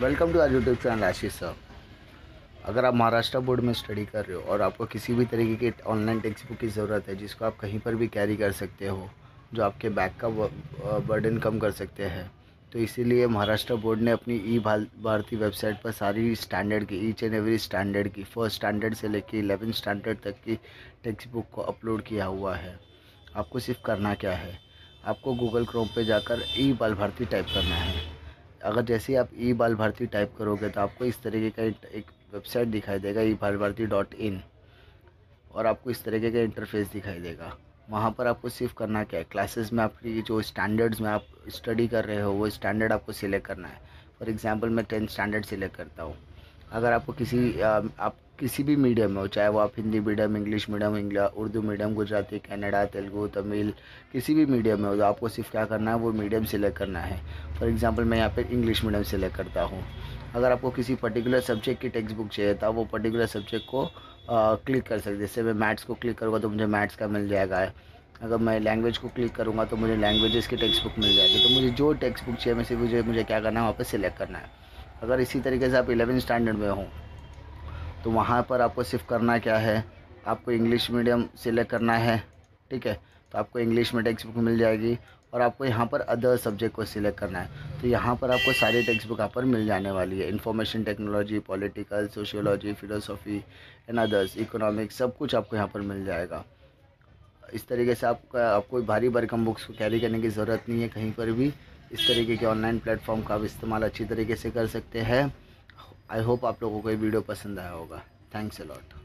Welcome to our YouTube channel Ashish sir. अगर आप Maharashtra board में स्टडी कर रहे हो और आपको किसी भी तरीके की ऑनलाइन टेक्स्ट बुक की ज़रूरत है जिसको आप कहीं पर भी कैरी कर सकते हो, जो आपके बैग का बर्डन कम कर सकते हैं, तो इसीलिए महाराष्ट्र बोर्ड ने अपनी भारती वेबसाइट पर सारी स्टैंडर्ड की, ईच एंड एवरी स्टैंडर्ड की, फर्स्ट स्टैंडर्ड से लेकर 11 स्टैंडर्ड तक की टेक्स्ट बुक को अपलोड किया हुआ है। आपको सिर्फ करना क्या है, आपको गूगल क्रोम पे जाकर ई बाल भारती टाइप करना है। अगर जैसे ही आप ई बाल भारती टाइप करोगे तो आपको इस तरीके का एक वेबसाइट दिखाई देगा, ebalbharati.in, और आपको इस तरीके का इंटरफेस दिखाई देगा। वहाँ पर आपको सिर्फ करना क्या है, क्लासेस में आपकी जो स्टैंडर्ड्स में आप स्टडी कर रहे हो वो स्टैंडर्ड आपको सिलेक्ट करना है। फॉर एग्जांपल मैं 10th स्टैंडर्ड सिलेक्ट करता हूँ। अगर आपको आप किसी भी मीडियम में हो, चाहे वो आप Hindi medium, English medium, Urdu medium, Gujarati, Kannada, Telugu, Tamil, किसी भी मीडियम में हो, तो आपको सिर्फ क्या करना है, वो मीडियम सिलेक्ट करना है। फॉर एग्जांपल मैं यहाँ पे इंग्लिश मीडियम सिलेक्ट करता हूँ। अगर आपको किसी पर्टिकुलर सब्जेक्ट की टेक्स्ट बुक चाहिए तो आप वो पर्टिकुलर सब्जेक्ट को क्लिक कर सकते। जैसे मैं मैथ्स को क्लिक करूँगा तो मुझे मैथ्स का मिल जाएगा। अगर मैं लैंग्वेज को क्लिक करूँगा तो मुझे लैंग्वेजेस की टेक्स्ट बुक मिल जाएगी। तो मुझे जो टेक्स्ट बुक चाहिए, मैं सिर्फ मुझे क्या करना है, वहाँ पर सिलेक्ट करना है। अगर इसी तरीके से आप 11 स्टैंडर्ड में हो तो वहाँ पर आपको सिर्फ करना क्या है, आपको इंग्लिश मीडियम सिलेक्ट करना है। ठीक है, तो आपको इंग्लिश में टेक्स्ट बुक मिल जाएगी और आपको यहाँ पर अदर सब्जेक्ट को सिलेक्ट करना है। तो यहाँ पर आपको सारी टेक्स्ट बुक यहाँ पर मिल जाने वाली है। Information technology, political, sociology, philosophy and others, economics, सब कुछ आपको यहाँ पर मिल जाएगा। इस तरीके से आपको भारी भरकम बुक्स को कैरी करने की ज़रूरत नहीं है कहीं पर भी। इस तरीके के ऑनलाइन प्लेटफॉर्म का आप इस्तेमाल अच्छी तरीके से कर सकते हैं। आई होप आप लोगों को ये वीडियो पसंद आया होगा। Thanks a lot.